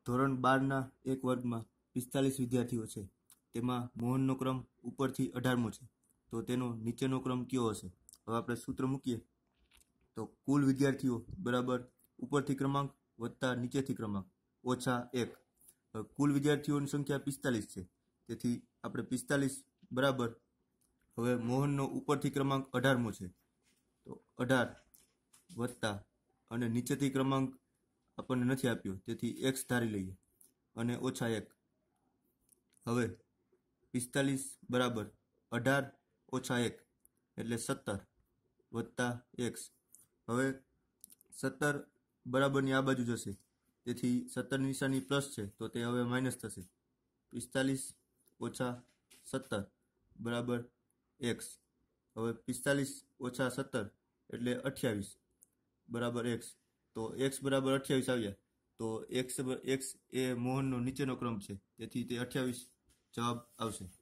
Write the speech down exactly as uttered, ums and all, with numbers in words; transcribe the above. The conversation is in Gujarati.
ધોરણ બારના એક વર્ગમાં પિસ્તાલીસ વિદ્યાર્થીઓ છે, તેમાં મોહનનો ક્રમ ઉપરથી અઢારમો છે, તો તેનો નીચેનો ક્રમ કયો હશે? હવે આપણે સૂત્ર મૂકીએ તો કુલ વિદ્યાર્થીઓ બરાબર ઉપરથી ક્રમાંક વત્તા નીચેથી ક્રમાંક ઓછા એક. કુલ વિદ્યાર્થીઓની સંખ્યા પિસ્તાલીસ છે, તેથી આપણે પિસ્તાલીસ બરાબર હવે મોહનનો ઉપરથી ક્રમાંક અઢારમો છે, તો અઢાર વત્તા અને નીચેથી ક્રમાંક આપણને નથી આપ્યો, તેથી એક્સ ધારી લઈએ અને ઓછા એક. હવે પિસ્તાલીસ બરાબર અઢાર ઓછા એક એટલે સત્તર વત્તા એક્સ. હવે સત્તર બરાબરની આ બાજુ જશે, તેથી સત્તરની નિશાની પ્લસ છે, તો તે હવે માઇનસ થશે. પિસ્તાલીસ ઓછા સત્તર બરાબર એક્સ. હવે પિસ્તાલીસ ઓછા સત્તર એટલે અઠ્યાવીસ બરાબર એક્સ. તો એક્સ બરાબર અઠ્યાવીસ આવ્યા, તો એક્સ એક્સ એ મોહનનો નીચેનો ક્રમ છે, તેથી તે અઠ્યાવીસ જવાબ આવશે.